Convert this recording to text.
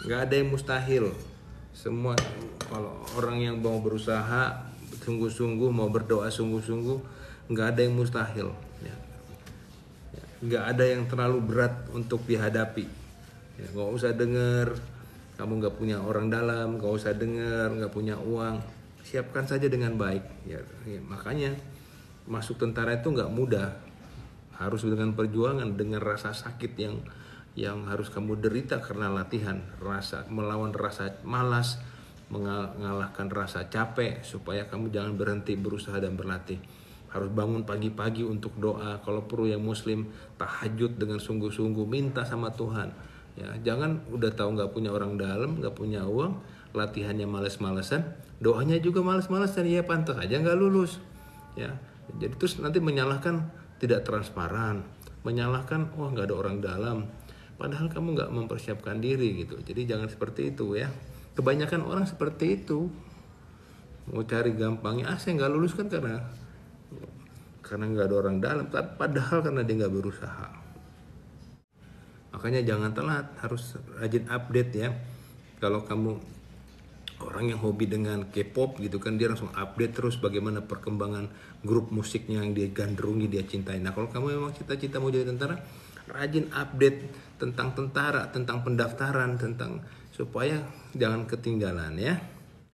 nggak ada yang mustahil. Semua kalau orang yang mau berusaha sungguh-sungguh, mau berdoa sungguh-sungguh, nggak ada yang mustahil. Ya. Nggak ada yang terlalu berat untuk dihadapi. Ya, nggak usah dengar kamu nggak punya orang dalam, nggak usah dengar nggak punya uang, siapkan saja dengan baik. Ya, makanya masuk tentara itu nggak mudah, harus dengan perjuangan, dengan rasa sakit yang harus kamu derita karena latihan, melawan rasa malas, mengalahkan rasa capek supaya kamu jangan berhenti berusaha dan berlatih. Harus bangun pagi-pagi untuk doa, kalau perlu yang muslim tahajud dengan sungguh-sungguh, minta sama Tuhan. Ya, jangan udah tahu nggak punya orang dalam, nggak punya uang, latihannya males-malesan, doanya juga males-malesan, ya pantas aja nggak lulus. Ya, jadi terus nanti menyalahkan tidak transparan, menyalahkan nggak ada orang dalam, padahal kamu nggak mempersiapkan diri gitu. Jadi jangan seperti itu ya. Kebanyakan orang seperti itu, mau cari gampangnya, saya nggak lulus kan karena nggak ada orang dalam, padahal karena dia nggak berusaha. Makanya jangan telat, harus rajin update ya. Kalau kamu orang yang hobi dengan K-pop gitu kan, dia langsung update terus bagaimana perkembangan grup musiknya yang dia gandrungi, dia cintai. Nah kalau kamu memang cita-cita mau jadi tentara, rajin update tentang tentara, tentang pendaftaran, supaya jangan ketinggalan ya.